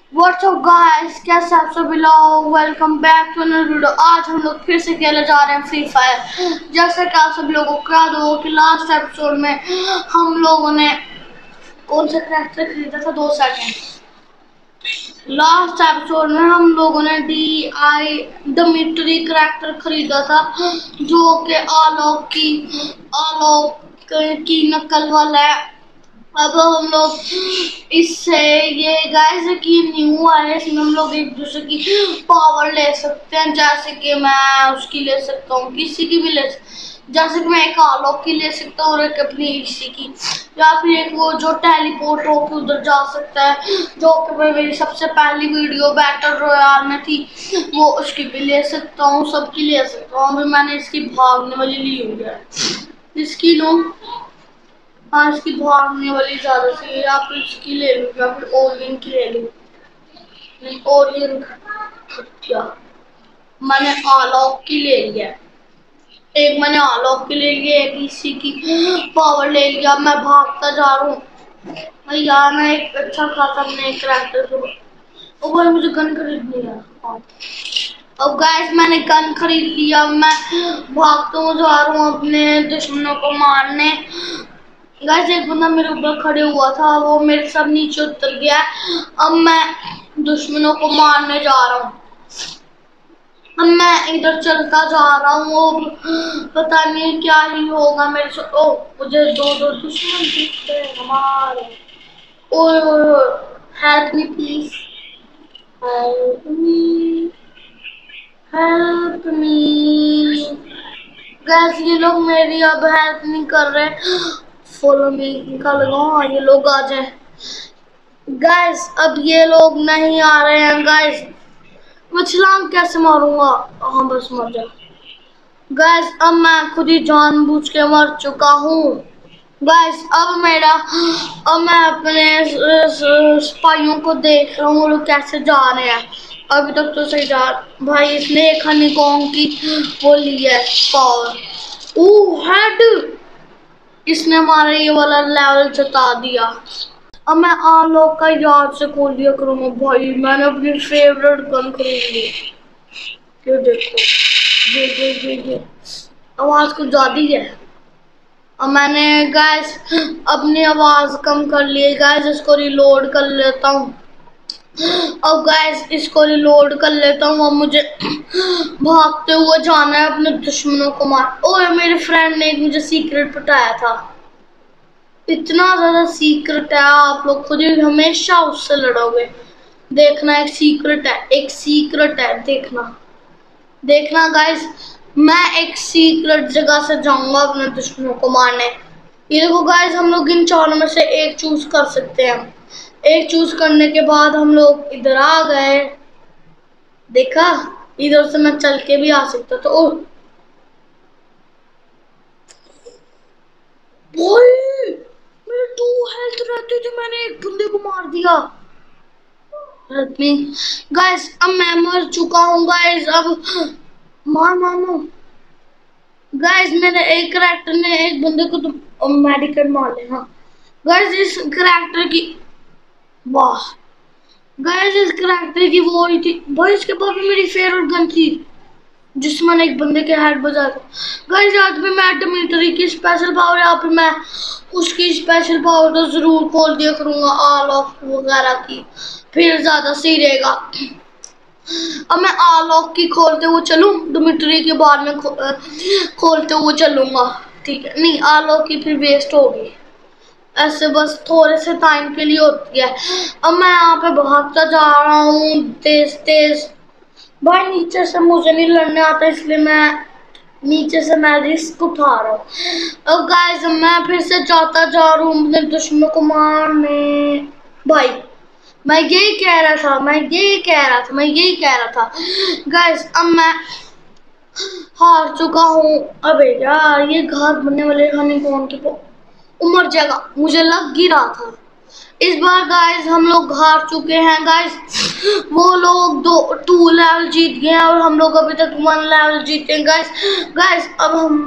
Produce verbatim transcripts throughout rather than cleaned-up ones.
What's up guys, कैसे आप सभी लोग। Welcome back to another video. आज हम लोग फिर से खेलने जा रहे हैं फ्री फायर। जैसे कि आप सभी लोगों को याद हो कि लास्ट एपिसोड में हम लोगों ने कौन सा कैरेक्टर खरीदा था, दो सेकंड। लास्ट एपिसोड में हम लोगों ने डी आई डमिट्री कैरेक्टर खरीदा था, जो कि आलोक की आलोक की नकल वाला है। अब हम लोग इससे ये गाइस की न्यू है, इसमें हम लोग एक दूसरे की पावर ले सकते हैं। जैसे कि मैं उसकी ले सकता हूँ, किसी की भी ले सकता, जैसे कि मैं एक आलोक की ले सकता हूँ और एक अपनी इसी की, या फिर एक वो जो टेलीपोर्ट होकर उधर जा सकता है, जो कि मेरी सबसे पहली वीडियो बैटल रॉयल में थी, वो उसकी भी ले सकता हूँ, सबकी ले सकता हूँ। अभी मैंने इसकी भागने वाली ली हुई है, इसकी लो। हाँ, इसकी भागने वाली ज्यादा सी है, या फिर इसकी ले लूँ, या फिर ओरियन की ले लूँ। नहीं, ओरियन क्या, मैंने आलोक की ले लिया, एक मैंने आलोक की ले लिया, एक इसी की पावर ले लिया। मैं भागता जा रहा हूँ यार, मैं एक अच्छा खासा अपने कैरेक्टर को, और मुझे गन खरीदनी है। अब गाइस मैंने गन खरीद लिया, मैं भागता हूँ जा रहा हूँ अपने दुश्मनों को मारने। गाइस एक बंदा मेरे ऊपर खड़े हुआ था, वो मेरे साथ नीचे उतर गया। अब मैं दुश्मनों को मारने जा रहा हूँ। अब मैं इधर चलता जा रहा हूँ, पता नहीं क्या ही होगा मेरे से। ओ, मुझे दो दो दुश्मन दिख रहे हैं हमारे। ओए ओए, help me please, help me, help me. Guys ये लोग मेरी अब हेल्प नहीं कर रहे। फॉलो मी का लगाओ, ये लोग आ जाए। गाइस अब ये लोग नहीं आ रहे हैं। गाइस मैं छलांग कैसे मारूंगा? हाँ बस मर जा। गाइस अब मैं खुद ही जानबूझ के मर चुका हूँ। गाइस अब मेरा अब मैं अपने स्पाइयों को देख रहा हूँ, वो कैसे जा रहे हैं। अभी तक तो सही जा। भाई इसने एक हनीकॉन्ग की वो ली है पावर। ओह हेड, इसने हमारा ये वाला लेवल जता दिया। अब मैं आलोक का याद से खोल दिया करूँगा। भाई मैंने अपनी फेवरेट गन खरीद ली। ये देखो, ये ये ये ये आवाज कुछ ज्यादा है। अब मैंने गैस अपनी आवाज कम कर ली है। गैस इसको रिलोड कर लेता हूँ। अब गैस इसको रिलोड कर लेता हूँ। अब मुझे भागते हुए जाना है अपने दुश्मनों को मार। ओए मेरे फ्रेंड ने मुझे सीक्रेट बताया था, इतना ज्यादा सीक्रेट है, आप लोग खुद ही हमेशा उससे लड़ोगे। देखना, एक सीक्रेट है, एक सीक्रेट है, देखना देखना गाइस, मैं एक सीक्रेट जगह से जाऊंगा अपने दुश्मनों को मारने। ये देखो गाइस, हम लोग इन चारों में से एक चूज कर सकते हैं। एक चूज करने के बाद हम लोग इधर आ गए। देखा, इधर से मैं चल के भी आ सकता था। ओह मेरे टू हेल्थ रहते थे, मैंने एक बंदे को मार दिया। हेल्प मी गाइस, अब मैं मर चुका हूँ। गाइस अब मार मारो गाइस, मेरे एक कैरेक्टर ने एक बंदे को तो मेडिकल मार ले। हाँ गाइस, इस कैरेक्टर की वाह गाइस, इस कैरेक्टर की वो ही थी। भाई इसके पास भी मेरी फेवरेट गन थी, जिसमें मैंने एक बंदे के हेड बजा था। गाइस आज भी मैं डमिट्री की स्पेशल पावर, या फिर मैं उसकी स्पेशल पावर तो जरूर खोल दिया करूंगा, आलोक वगैरह की, फिर ज्यादा सही रहेगा। अब मैं आलोक की खोलते हुए चलूं, डमिट्री के बाद में खो, खोलते हुए चलूंगा। ठीक है, नहीं आलोक की फिर वेस्ट होगी, ऐसे बस थोड़े से टाइम के लिए होती है। अब मैं यहाँ पे भागता जा रहा हूँ तेज तेज। भाई नीचे से मुझे नहीं लड़ने आता, इसलिए मैं नीचे से मैं रिस्क उठा रहा हूँ। अब गाइस मैं फिर से जाता जा रहा हूँ अपने दुश्मनों को मारने। भाई मैं यही कह रहा था मैं यही कह रहा था मैं यही कह रहा था गाइस, अब मैं हार चुका हूँ। अबे यार, ये घात बनने वाले हनीकॉर्न की उमर जगह मुझे लग ही रहा था। इस बार गाइस हम लोग हार चुके हैं। गाइस वो लोग दो टू लेवल जीत गए हैं और हम लोग अभी तक वन लेवल जीते हैं। गाइस गाइस अब हम,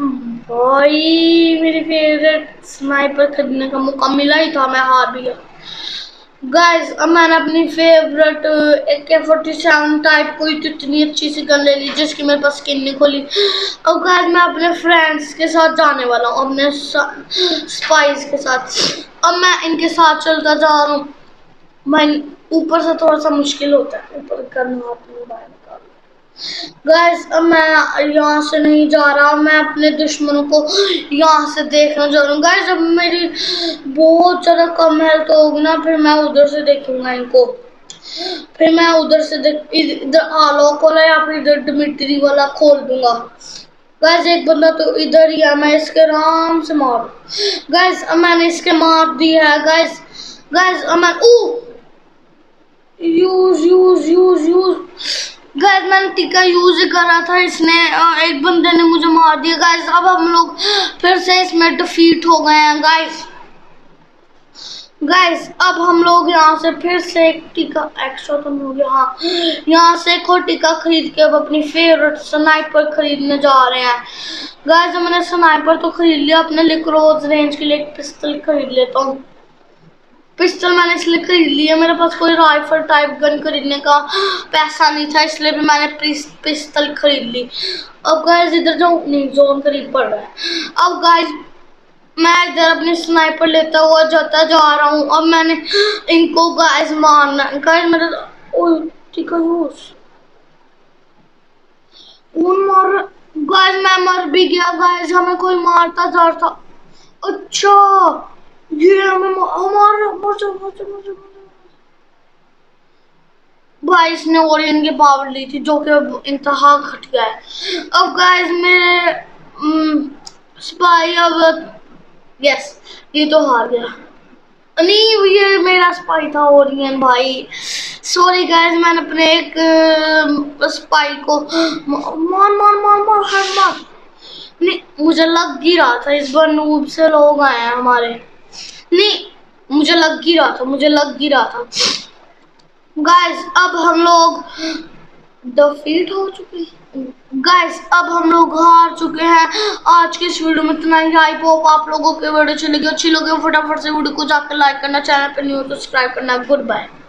भाई मेरी फेवरेट स्नाइपर खरीदने का मौका मिला ही था, मैं हार भी गया। गाइस अब मैंने अपनी फेवरेट ए के फोर्टी सेवन टाइप कोई तो इतनी अच्छी सी गन ले ली जिसकी मेरे पास स्किन नहीं खोली। अब गाइस मैं अपने फ्रेंड्स के साथ जाने वाला हूँ, अपने स्पाइस के साथ। अब मैं इनके साथ चलता जा रहा हूँ। भाई ऊपर से थोड़ा सा मुश्किल होता है, ऊपर करना अपने बाहर निकाल। गाइस अब मैं यहाँ से नहीं जा रहा, मैं अपने दुश्मनों को यहाँ से देखना चाह रहा हूँ। गाइस जब मेरी बहुत ज़्यादा कम हेल्थ होगी ना, फिर मैं उधर से देखूंगा इनको। फिर मैं उधर से देख इधर आलो खोला या फिर इधर डिमिट्री वाला खोल दूंगा। गाइस एक बंदा तो इधर ही है, मैं इसके आराम से मार। गाइस अब मैंने इसके मार दिया है। गाइस गाइस अब मैं ओ use use use use guys मैंने टीका यूज ही करा था, इसने एक बंदे ने मुझे मार दिया। गाइस अब हम लोग फिर से इसमें डिफीट हो गए हैं। गाइस गाइस अब हम लोग यहाँ से फिर से एक टीका एक्स्ट्रा तो हो गया। हाँ यहाँ से एक और टीका खरीद के अब अपनी फेवरेट स्नाइपर खरीदने जा रहे हैं। गाइस मैंने स्नाइपर तो खरीद लिया, अपने लिए क्लोज रेंज के लिए एक पिस्टल खरीद लेता हूँ। पिस्टल मैंने इसलिए खरीद लिया, मेरे पास कोई राइफल टाइप गन खरीदने का पैसा नहीं था, इसलिए भी मैंने पिस्टल खरीद ली। अब गाइस इधर जाऊँ, नहीं जोन करीब पड़ रहा है। अब गाइस मैं इधर अपनी स्नाइपर लेता हुआ जाता जा रहा हूँ। अब मैंने इनको गाइस मारना। गाइस मेरा ठीक है मार। गाइस मैं मर भी गया। गाइस हमें कोई मारता जा रहा था। अच्छा ये हमें हमारा भाई इसने ओरियन की पावर ली थी जो कि अब इंतहा घटिया है। अब गाइस मेरे स्पाई अब यस ये तो हार गया। नहीं ये मेरा स्पाई था ओरियन भाई, सॉरी गाइस मैंने अपने एक स्पाई को मार मार मार मार हर मार। नहीं मुझे लग ही रहा था इस बार नूब से लोग आए हैं हमारे। नहीं मुझे लग ही रहा था मुझे लग ही रहा था। गाइस अब हम लोग डिफीट हो चुके हैं। गाइस अब हम लोग हार चुके हैं। आज के इस वीडियो में इतना ही। आई होप आप लोगों के वीडियो अच्छी लगी अच्छी लगी फटाफट से वीडियो को जाकर लाइक करना, चैनल पर न्यू सब्सक्राइब करना। Good bye.